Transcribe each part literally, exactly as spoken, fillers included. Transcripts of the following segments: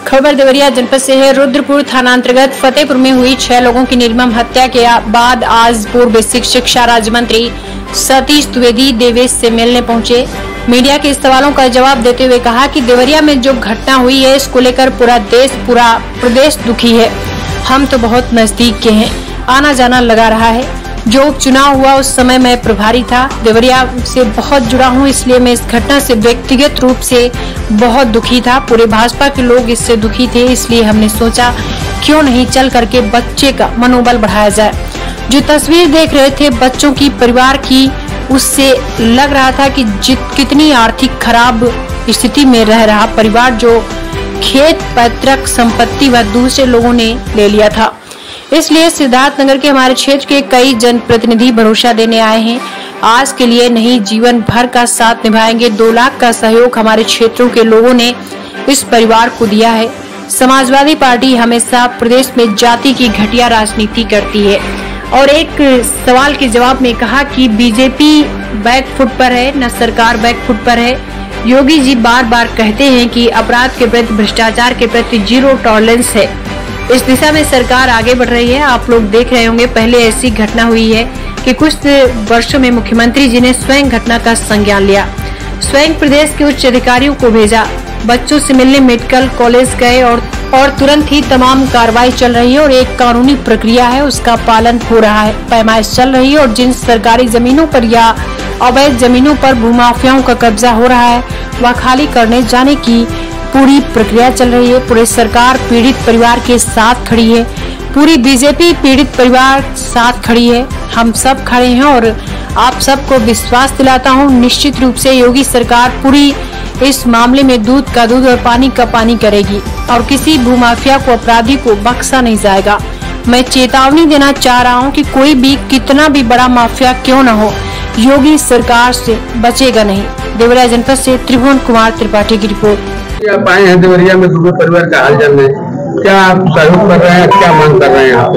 खबर देवरिया जनपद से है। रुद्रपुर थानांतर्गत फतेहपुर में हुई छह लोगों की निर्मम हत्या के बाद आज पूर्व शिक्षा राज्य मंत्री सतीश द्विवेदी देवेश से मिलने पहुंचे। मीडिया के सवालों का जवाब देते हुए कहा कि देवरिया में जो घटना हुई है इसको लेकर पूरा देश पूरा प्रदेश दुखी है। हम तो बहुत नजदीक के हैं, आना जाना लगा रहा है। जो चुनाव हुआ उस समय मैं प्रभारी था, देवरिया से बहुत जुड़ा हूं, इसलिए मैं इस घटना से व्यक्तिगत रूप से बहुत दुखी था। पूरे भाजपा के लोग इससे दुखी थे, इसलिए हमने सोचा क्यों नहीं चल करके बच्चे का मनोबल बढ़ाया जाए। जो तस्वीर देख रहे थे बच्चों की, परिवार की, उससे लग रहा था कि कितनी आर्थिक खराब स्थिति में रह रहा परिवार, जो खेत पैतृक संपत्ति व दूसरे लोगों ने ले लिया था। इसलिए सिद्धार्थनगर के हमारे क्षेत्र के कई जनप्रतिनिधि भरोसा देने आए हैं। आज के लिए नहीं, जीवन भर का साथ निभाएंगे। दो लाख का सहयोग हमारे क्षेत्रों के लोगों ने इस परिवार को दिया है। समाजवादी पार्टी हमेशा प्रदेश में जाति की घटिया राजनीति करती है। और एक सवाल के जवाब में कहा कि बीजेपी बैकफुट पर है, न सरकार बैकफुट पर है। योगी जी बार बार कहते हैं कि अपराध के प्रति, भ्रष्टाचार के प्रति जीरो टॉलरेंस है। इस दिशा में सरकार आगे बढ़ रही है। आप लोग देख रहे होंगे, पहले ऐसी घटना हुई है कि कुछ वर्षों में मुख्यमंत्री जी ने स्वयं घटना का संज्ञान लिया, स्वयं प्रदेश के उच्च अधिकारियों को भेजा, बच्चों से मिलने मेडिकल कॉलेज गए और और तुरंत ही तमाम कार्रवाई चल रही है और एक कानूनी प्रक्रिया है, उसका पालन हो रहा है, पैमाइश चल रही है। और जिन सरकारी जमीनों पर या अवैध जमीनों पर भूमाफियाओं का कब्जा हो रहा है वह खाली करने जाने की पूरी प्रक्रिया चल रही है। पूरी सरकार पीड़ित परिवार के साथ खड़ी है, पूरी बीजेपी पीड़ित परिवार साथ खड़ी है। हम सब खड़े हैं और आप सबको विश्वास दिलाता हूं, निश्चित रूप से योगी सरकार पूरी इस मामले में दूध का दूध और पानी का पानी करेगी और किसी भूमाफिया को, अपराधी को बख्शा नहीं जाएगा। मैं चेतावनी देना चाह रहा हूं कि कोई भी कितना भी बड़ा माफिया क्यों न हो, योगी सरकार से बचेगा नहीं। देवरिया जनपद से त्रिभुवन कुमार त्रिपाठी की रिपोर्ट। आप आए हैं देवरिया में दूसरे परिवार का हाल जानने, क्या आप सहयोग कर रहे हैं, क्या मांग कर रहे हैं यहाँ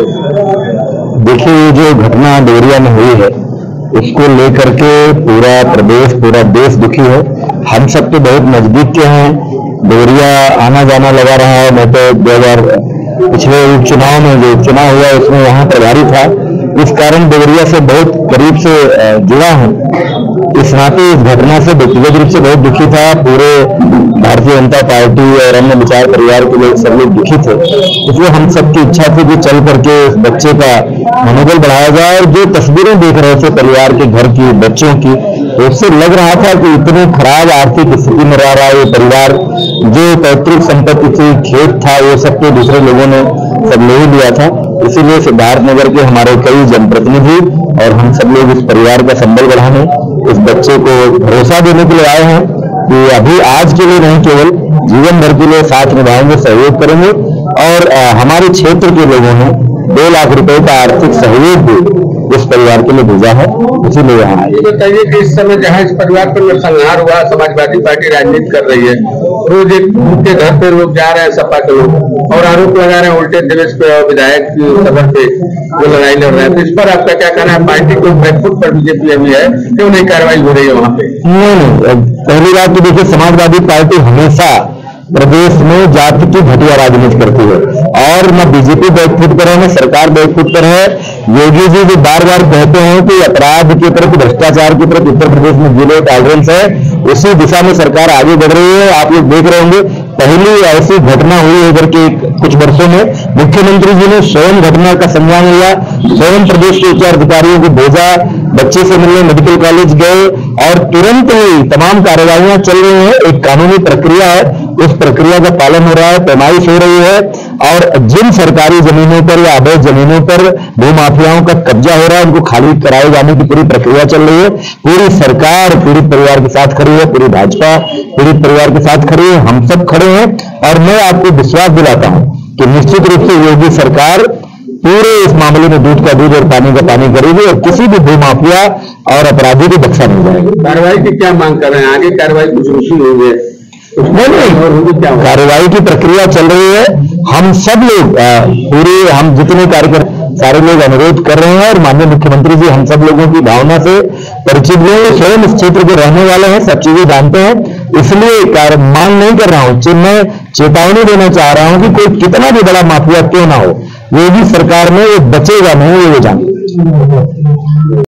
पे? देखिए, जो घटना देवरिया में हुई है उसको लेकर के पूरा प्रदेश, पूरा देश दुखी है। हम सब तो बहुत नजदीक के हैं, देवरिया आना जाना लगा रहा है। मैं तो दो हजार पिछले उपचुनाव में जो उपचुनाव हुआ उसमें वहाँ प्रभारी था, इस कारण देवरिया से बहुत करीब से जुड़ा हूँ। इस नाते इस घटना से व्यक्तिगत रूप से बहुत दुखी था। पूरे भारतीय जनता पार्टी और अन्य विचार परिवार के लोग सब लोग दुखी थे, इसलिए हम सबकी इच्छा थी कि चल करके इस बच्चे का मनोबल बढ़ाया जाए। और जो तस्वीरें देख रहे थे परिवार के घर की, बच्चों की, उससे लग रहा था कि इतनी खराब आर्थिक स्थिति में रह रहा है ये परिवार। जो पैतृक संपत्ति थी, खेत था, वो सब तो दूसरे लोगों ने सब ले ही लिया था। इसीलिए सिद्धार्थनगर के हमारे कई जनप्रतिनिधि और हम सब लोग इस परिवार का संबल बढ़ाने, इस बच्चे को भरोसा देने के लिए आए हैं कि अभी आज के लिए नहीं, केवल जीवन भर के लिए साथ निभाएंगे, सहयोग करेंगे। और आ, हमारे क्षेत्र के लोगों ने दो लाख रुपए का आर्थिक सहयोग भी इस परिवार के लिए भेजा है, इसीलिए यहाँ आए। ये बताइए कि इस समय जहाँ इस परिवार पर नरसंहार हुआ, समाजवादी पार्टी राजनीति कर रही है, रोज एक उनके घर पे लोग जा रहे हैं, सपा के लोग, और आरोप लगा रहे हैं उल्टे देवेश पे और विधायक की सभा पे वो लड़ाई लड़ रहे हैं। तो इस पर आपका क्या कहना है? पार्टी को बैकफुट पर बीजेपी अभी है, क्यों नहीं कार्रवाई हो रही है वहाँ पे? नहीं नहीं, पहली बात तो देखिए, समाजवादी पार्टी हमेशा प्रदेश में जाति की घटिया राजनीति करती है और न बीजेपी बैकफुट पर है, न सरकार बैकफुट पर है। योगी जी जो बार बार कहते हैं कि अपराध के प्रति, भ्रष्टाचार के प्रति उत्तर प्रदेश में जीरो टॉलरेंस है, उसी दिशा में सरकार आगे बढ़ रही है। आप लोग देख रहे होंगे, पहली ऐसी घटना हुई है इधर के कुछ वर्षों में, मुख्यमंत्री जी ने स्वयं घटना का संज्ञान लिया, स्वयं प्रदेश के उच्च अधिकारियों को भेजा, बच्चे से मिलने मेडिकल कॉलेज गए और तुरंत ही तमाम कार्रवाइयां चल रही हैं। एक कानूनी प्रक्रिया है, उस प्रक्रिया का पालन हो रहा है, पैमाइश हो रही है। और जिन सरकारी जमीनों पर या अवैध जमीनों पर भूमाफियाओं का कब्जा हो रहा है, उनको खाली कराए जाने की पूरी प्रक्रिया चल रही है। पूरी सरकार पीड़ित परिवार के साथ खड़ी है, पूरी भाजपा पीड़ित परिवार के साथ खड़ी है, हम सब खड़े हैं। और मैं आपको विश्वास दिलाता हूं कि निश्चित रूप से योगी सरकार पूरे इस मामले में दूध का दूध और पानी का पानी करेगी और किसी भी भूमाफिया और अपराधी को बख्शा नहीं जाएगी। कार्रवाई की क्या मांग कर रहे हैं? आगे कार्रवाई कुछ रुचि हुई है? नहीं नहीं, कार्रवाई की प्रक्रिया चल रही है। हम सब लोग पूरे, हम जितने कार्यकर्ता सारे लोग अनुरोध कर रहे हैं और माननीय मुख्यमंत्री जी हम सब लोगों की भावना से परिचित हुए, स्वयं इस क्षेत्र के रहने वाले हैं, सब चीजें जानते हैं। इसलिए कार्य मांग नहीं कर रहा हूं, मैं चेतावनी देना चाह रहा हूं कि कोई कितना भी बड़ा माफिया क्यों ना हो, योगी सरकार में वो बचेगा नहीं, ये जान।